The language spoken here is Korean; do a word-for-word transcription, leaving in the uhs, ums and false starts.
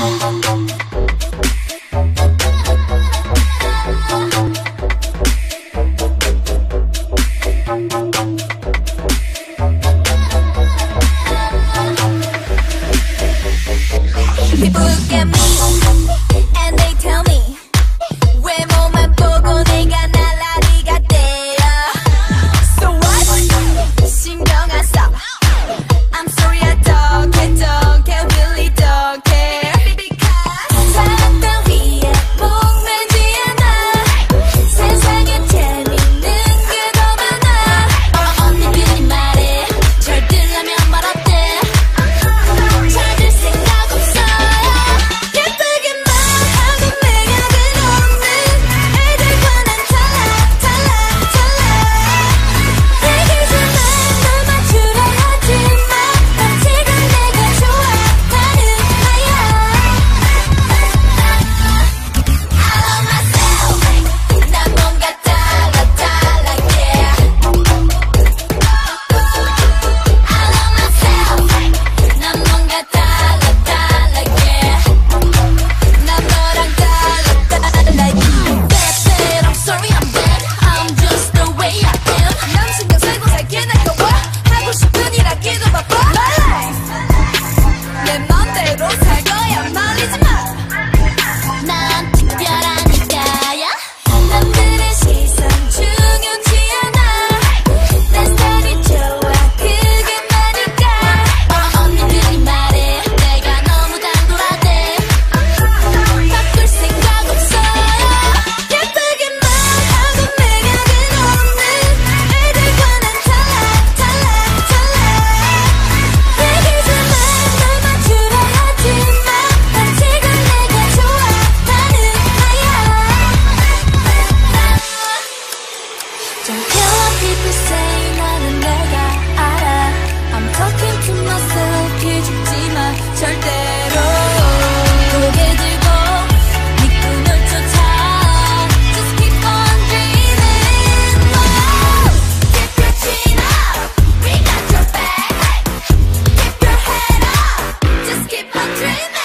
People look at me and they tell me 외모만 보고 내가 날라리 같대요. So what? 신경 안 써. I'm sorry I don't care, don't care, really don't care. 사랑 따위에 목매지 않아. 세상에 재밌는 게 더 많아. 어, 언니들이 말해 절 들려면 말 어때? 찾을 생각 없어. 예쁘게만 하고 매력은 없는 애들과 난 달라 달라 달라. 대기지만 널 맞추려 하지만 난 지금 내가 좋아하는 나야. I love myself. 난 뭔가 달라 달라 yeah. I love myself. 난 뭔가 달라 달라 yeah. 난 너랑 달라 달라 yeah. Bad bad I'm sorry I'm bad I'm just the way I am. 남 신경 쓰고 살게 내가 와 하고 싶은 일 하기도 바빠. My life 내 맘대로 살 거야 말리지 마. 난 특별하니까야. 남들의 시선 중요치 않아. 내 스타일이 좋아 그게 나니까. 어, 언니들이 말해 내가 너무 당돌하대. 바꿀 생각 없어요. 예쁘게만 하고 매력은 없는 애들과 난 달라 달라 달라. 대기지만 널 맞추려 하지만 난 지금 내가 좋아하는 나야. Don't care what people say 나는 내가 알아. I'm talking to myself 기죽지 마 절대로. 고개 들고 네 꿈을 쫓아. Just keep on dreaming. Whoa. Keep your chin up. We got your back. Keep your head up. Just keep on dreaming.